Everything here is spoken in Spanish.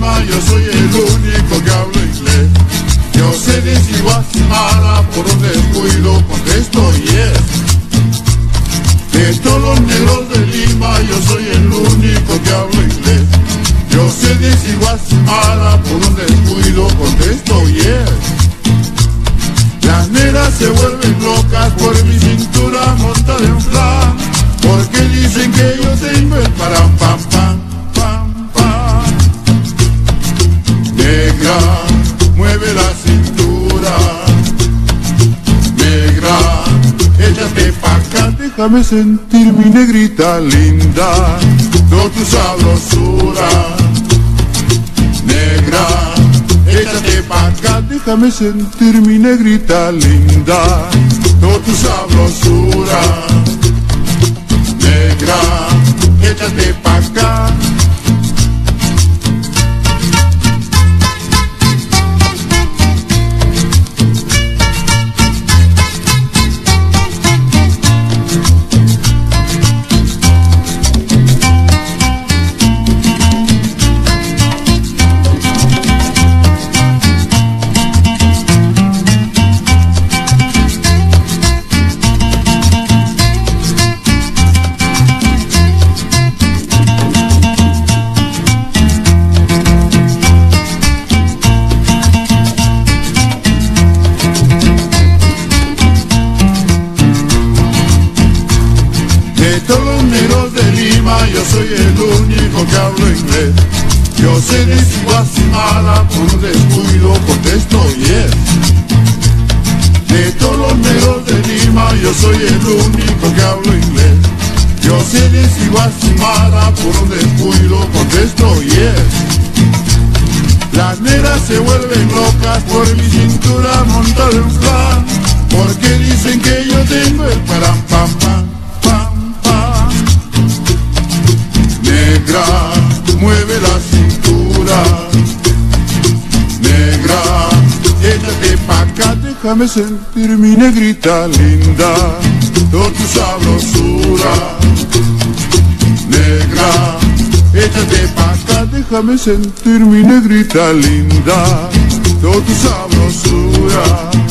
Lima, yo soy el único que hablo inglés. Yo sé decir Guatemala, por un descuido contesto yes. De todos los negros de Lima, yo soy el único que hablo inglés. Yo sé decir Guatemala, por un descuido contesto yes. Las negras se vuelven locas por mi cintura montada en flan, porque dicen que yo tengo el param pam pam pam pam. Negra, mueve la cintura. Negra, échate pa' acá, déjame sentir mi negrita linda, toda tu sabrosura. Negra, échate pa' acá, déjame sentir mi negrita linda, toda tu sabrosura. Negra, échate pa' acá. De todos los negros de Lima, yo soy el único que hablo inglés. Yo sé decir Guatemala, por un descuido contesto yes. De todos los negros de Lima, yo soy el único que hablo inglés. Yo sé decir Guatemala, por un descuido contesto yes. Las negras se vuelven locas por mi cintura montada en flan, porque dicen que yo tengo el param pam pam. Negra, mueve la cintura. Negra, échate pa' acá, déjame sentir mi negrita linda, toda tu sabrosura. Negra, échate pa' acá, déjame sentir mi negrita linda, toda tu sabrosura.